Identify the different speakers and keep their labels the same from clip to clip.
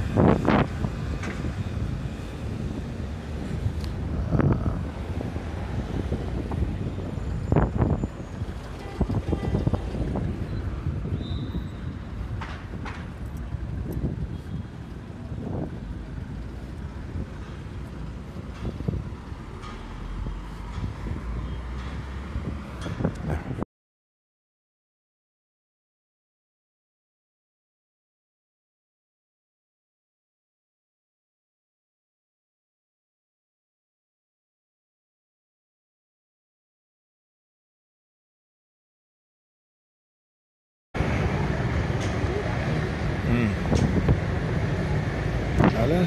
Speaker 1: Allez.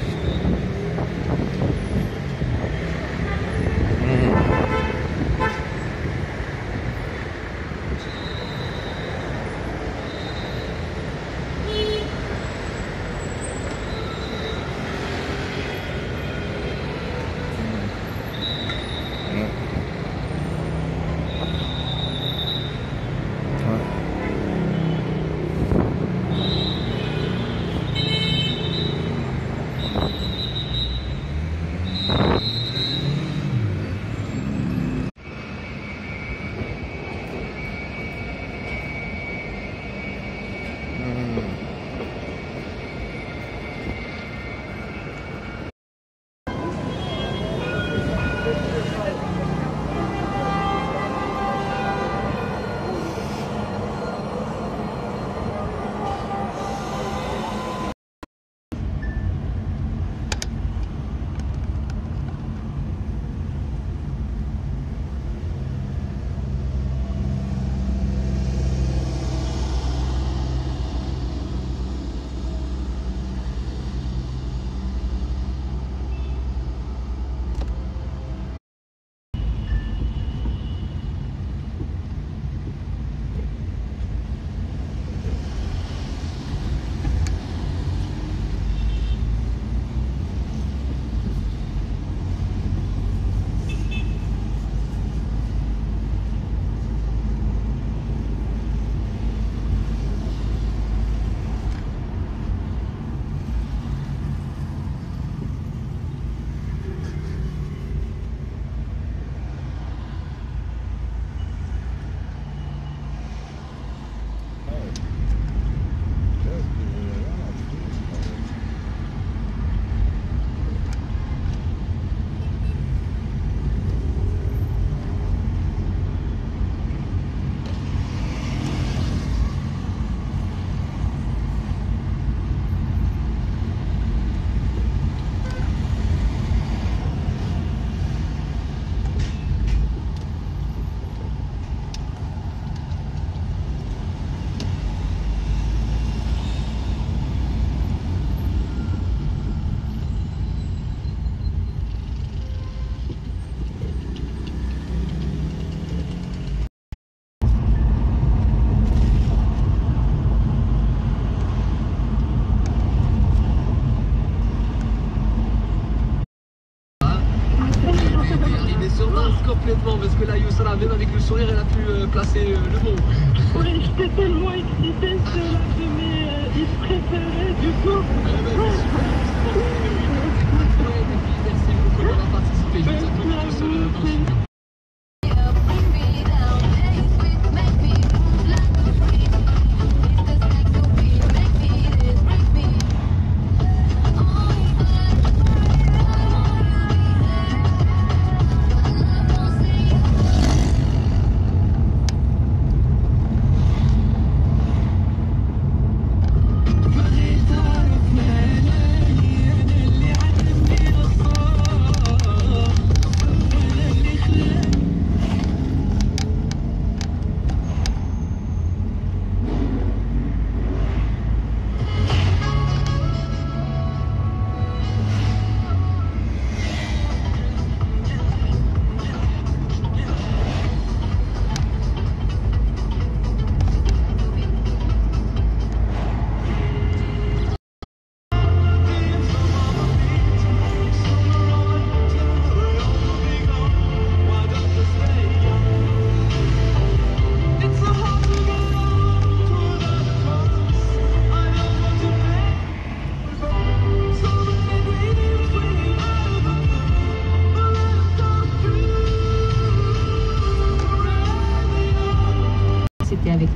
Speaker 2: Complètement, parce que là, Youssra, même avec le sourire, elle a pu placer le mot.
Speaker 3: Oui, j'étais tellement excitée, c'est l'un de mes hits préférés, du coup.
Speaker 2: Merci beaucoup d'avoir participé. Je vous attends tous dans le studio.
Speaker 3: Money time.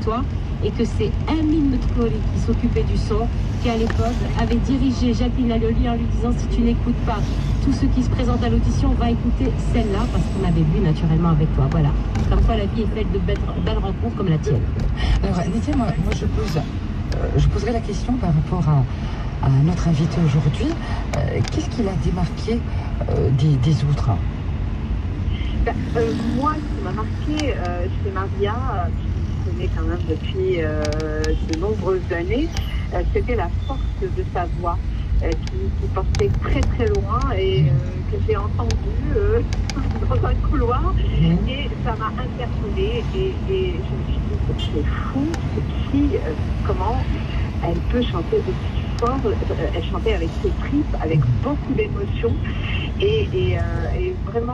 Speaker 1: toi et que c'est Amin Moutkori qui s'occupait du son, qui à l'époque avait dirigé Jacqueline Lalioli en lui disant si tu n'écoutes pas tous ceux qui se présentent à l'audition, va écouter celle-là parce qu'on avait vu naturellement avec toi. Voilà, comme quoi la vie est faite de belles rencontres comme la tienne.
Speaker 4: Alors Lydia, moi je poserai la question par rapport à notre invité aujourd'hui. Qu'est-ce qui l'a démarqué des autres?
Speaker 3: Moi, ce qui m'a marqué chez Maria, je connais quand même depuis de nombreuses années, c'était la force de sa voix qui portait très très loin et que j'ai entendue dans un couloir et ça m'a interpellée et je me suis dit c'est fou, comment elle peut chanter aussi fort, elle chantait avec ses tripes, avec beaucoup d'émotion et vraiment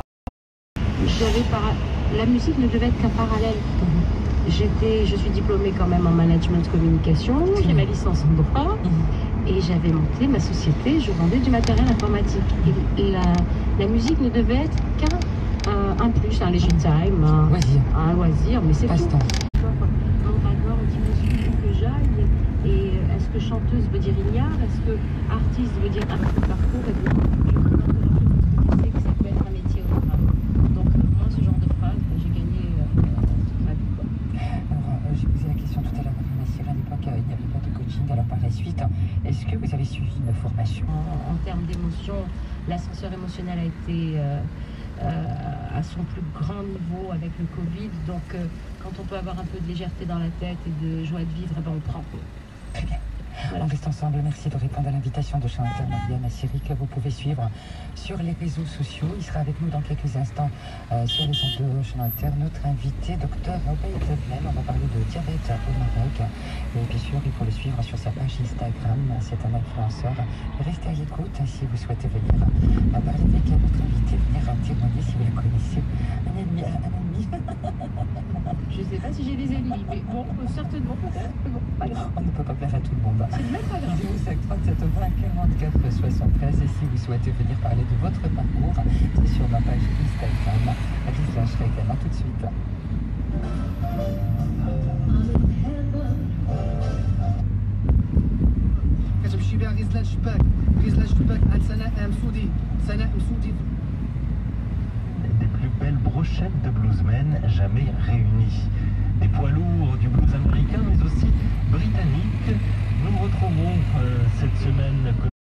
Speaker 1: la musique ne devait être qu'un parallèle. Je suis diplômée quand même en management communication, j'ai ma licence en droit et j'avais monté ma société, je vendais du matériel informatique. Et la musique ne devait être qu'un plus, un leisure time, un loisir, mais c'est tout. Mon background, on dit monsieur que j'aille et est-ce que chanteuse veut dire ignare, est-ce que artiste veut dire un peu parcours et je sais que ça peut être un métier au travail. Donc moi ce genre de phrase, j'ai gagné toute ma vie quoi.
Speaker 4: Alors j'ai posé la question tout à l'heure à Nassir, à l'époque il n'y avait pas de coaching, alors par la suite, est-ce que vous avez suivi une formation?
Speaker 1: En termes d'émotion, l'ascenseur émotionnel a été à son plus grand niveau avec le Covid, donc quand on peut avoir un peu de légèreté dans la tête et de joie de vivre, ben on prend.
Speaker 4: Très bien. Voilà. On reste ensemble. Merci de répondre à l'invitation de chanteur Maria Nassiri que vous pouvez suivre sur les réseaux sociaux. Il sera avec nous dans quelques instants sur les ondes de chanteur. Notre invité, Dr Obeid Blem. On va parler de diabète au Maroc. Et bien sûr, il faut le suivre sur sa page Instagram. C'est un influenceur. Restez à l'écoute si vous souhaitez venir parler avec notre invité, venir témoigner si vous le connaissez. Un ami.
Speaker 1: Je ne sais pas si j'ai des ennemis, mais bon, certainement peut-être. Bon,
Speaker 4: on ne peut pas plaire à tout le monde.
Speaker 1: C'est même pas grave.
Speaker 4: 37 20 44 73. Et si vous souhaitez venir parler de votre parcours, c'est sur ma page Instagram. Rizla Shrekel. À tout de suite.
Speaker 5: كتمشي بها غير زلال شباك عند سناء مسودي.
Speaker 6: Des plus belles brochettes de bluesmen jamais réunies. Des poids lourds du blues américain mais aussi britannique. Nous retrouvons cette semaine